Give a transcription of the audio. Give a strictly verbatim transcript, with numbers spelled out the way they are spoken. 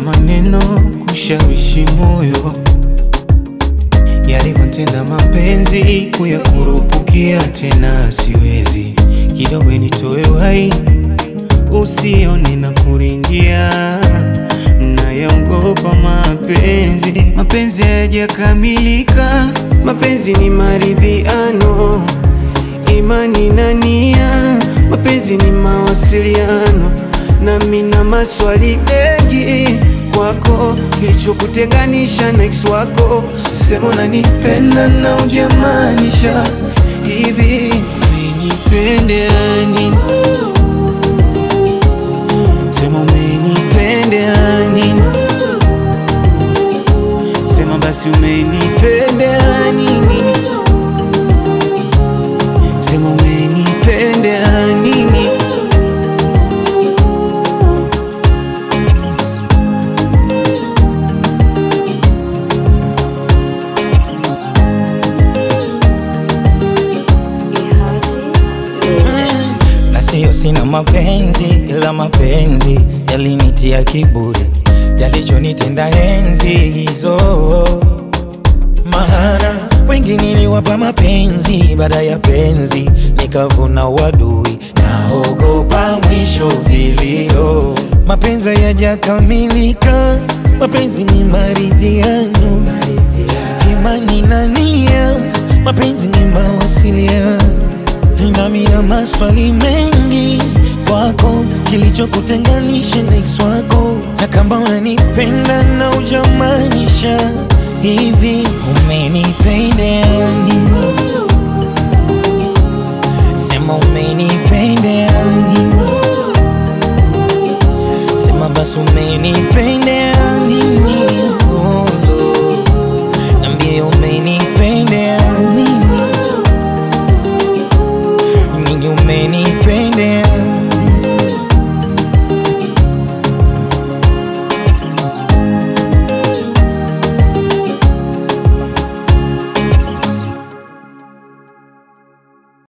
maneno kushawishi moyo, yalivyotenda mapenzi kuyakurupukia tena siwezi. Kidogo nitoe uhai usione na kuringia, nayaogopa mapenzi. Mapenzi hayajakamilika, mapenzi ni maridhiano, imani na nia. Mapenzi ni mawasiliano, na mina maswali mengi kwako, kilichokutenganisha na ex wako. Sema unanipenda na hujamaanisha hivi, umenipendea nini? Sema umenipendea nini? Sema basi umenipendea nini? Sema umenipendea nini? Sio sina mapenzi, ila mapenzi yalinitia kiburi, yalichonitenda enzi hizo. Maana wengi niliwapa mapenzi, baada ya penzi nikavuna wadui, naogopa mwisho vilio. Mapenzi hayajakamilika, mapenzi ni maridhiano, imani na nia. Mapenzi ni mawasiliano, nami na maswali mengi kwako, kilichokutenganisha na ex wako. Na kama unanipenda na hujamaanisha hivi,